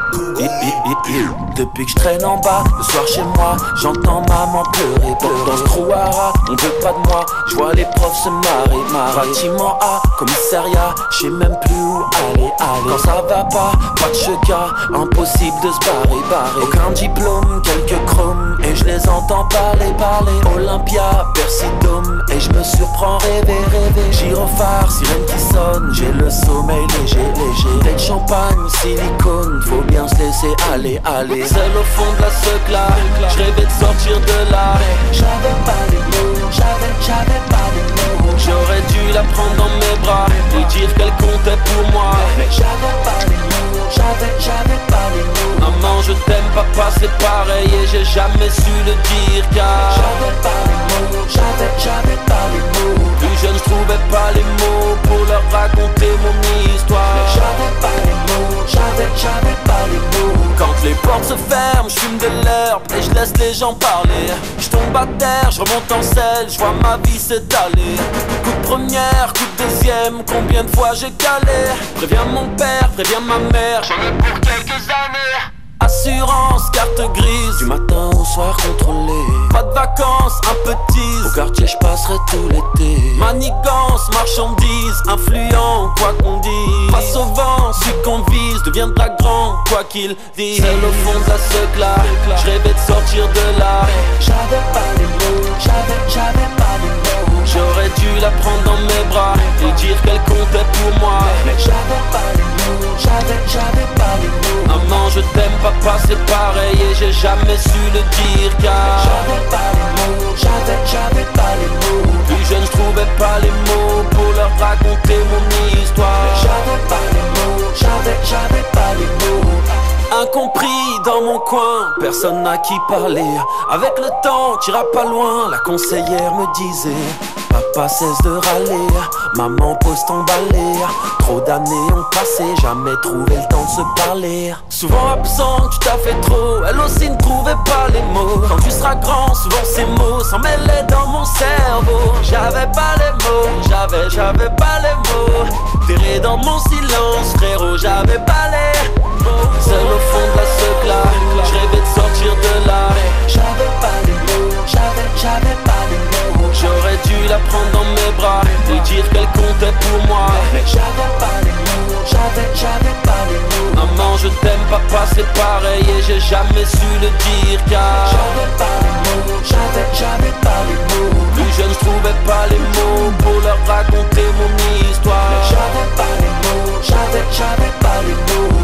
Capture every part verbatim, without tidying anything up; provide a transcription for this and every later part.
Depuis que je traîne en bas, le soir chez moi, j'entends maman pleurer. Dans ce trouara, on veut pas de moi, je vois les profs se marrer, marrer. Bâtiment A, commissariat, je sais même plus où aller, aller. Quand ça va pas, pas de cheka, impossible de se barrer, barrer. Aucun diplôme, quelques chromes, et je les entends parler, parler. Olympia, Persidome, et je me surprends rêver, rêver. Gyrophare, sirène qui sonne, j'ai le sommeil léger, léger. Tête champagne, silicone, faut bien se laisser aller, aller. Seul au fond de la secla, je rêvais de sortir de là. J'avais pas les mots, j'avais, j'avais pas les mots. J'aurais dû la prendre dans mes bras, lui dire qu'elle comptait pour moi. J'avais pas les mots, j'avais, j'avais pas les mots. Maman je t'aime, papa c'est pareil, et j'ai jamais su le dire car j'avais pas les mots, j'avais, j'avais pas les mots. Plus jeune je trouvais pas les mots pour leur raconter mon histoire. J'avais pas les mots, j'avais, j'avais pas les mots. Quand les portes se ferment, je fume de l'herbe et je laisse les gens parler. Je tombe à terre, je remonte en selle, je vois ma vie s'étaler. Coup de première, coup de deuxième, combien de fois j'ai calé. Préviens mon père, préviens ma mère, j'en ai pour quelques années. Assurance, carte grise, du matin au soir contrôlé. Pas de vacances, un peu de tease, au quartier je passerai tout l'été. Manigance, marchandise, influent, quoi qu'on dise. Face au vent, celui qu'on vise deviendra grand, quoi qu'il dise. Seul au fond de la secla, je rêvais de sortir de là. J'avais pas les mots, j'avais, j'avais pas les mots. J'aurais dû la prendre dans mes bras et dire qu'elle comptait pour moi. J'avais pas les mots, j'avais, j'avais pas les mots. Maman je t'aime, papa c'est pareil, et j'ai jamais su le dire car j'avais pas les mots, j'avais, j'avais pas les mots. Plus jeune je trouvais pas les mots pour leur raconter mon histoire. J'avais pas les mots, j'avais, j'avais pas les mots. Incompris dans mon coin, personne n'a qui parler. Avec le temps, t'iras pas loin, la conseillère me disait. Papa cesse de râler, maman pose ton balai. Trop d'années ont passé, jamais trouvé le temps de se parler. Souvent absent, tu t'as fait trop, elle aussi ne trouvait pas les mots. Quand tu seras grand, souvent ces mots s'en mêlaient dans mon cerveau. J'avais pas les mots, j'avais, j'avais pas les mots. Terré dans mon silence, frérot, j'avais pas les mots. Seul au fond de la secla, je rêvais de sortir de là. J'avais pas les mots, j'avais, j'avais pas les mots. J'aurais dû la prendre dans mes bras, lui dire qu'elle comptait pour moi. J'avais pas les mots, j'avais, j'avais pas les mots. Maman je t'aime, papa c'est pareil, et j'ai jamais su le dire car j'avais pas les mots, j'avais, j'avais pas les mots. Plus jeune je trouvais pas les mots pour leur raconter mon histoire. J'avais pas les mots, j'avais, j'avais pas les mots.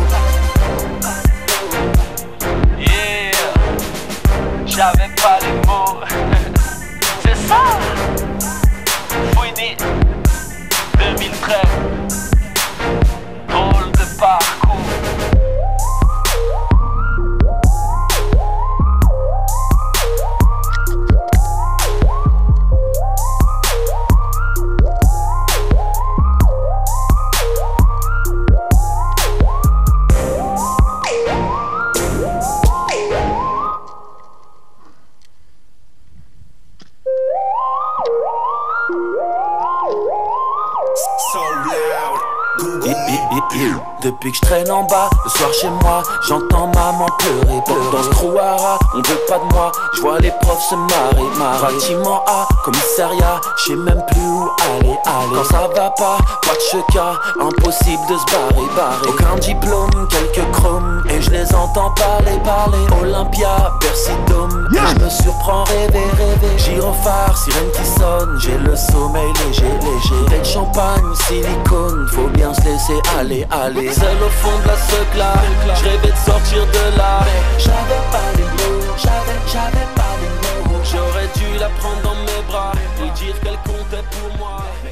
Yeah, j'avais pas les mots. C'est ça, Fouini deux mille treize. Drôle de parcours. Depuis que je traîne en bas, le soir chez moi, j'entends maman pleurer. Dans ce trouara, on veut pas de moi, je vois les profs se marrer, marrer. Bâtiment A, commissariat, je sais même plus où aller, aller. Quand ça va pas, pas de cheka, impossible de se barrer, barrer. Aucun diplôme, quelques chromes, et je les entends parler, parler. Olympia, Persidome, et je me surprends rêver, rêver. Gyrophare, sirène qui sonne, j'ai le sommeil léger, léger. Tête champagne, silicone, faut bien se laisser aller, aller. Seul au fond de la secla, je rêvais de sortir de là. J'avais pas les mots, j'avais, j'avais pas les mots. J'aurais dû la prendre dans mes bras, lui dire qu'elle comptait pour moi.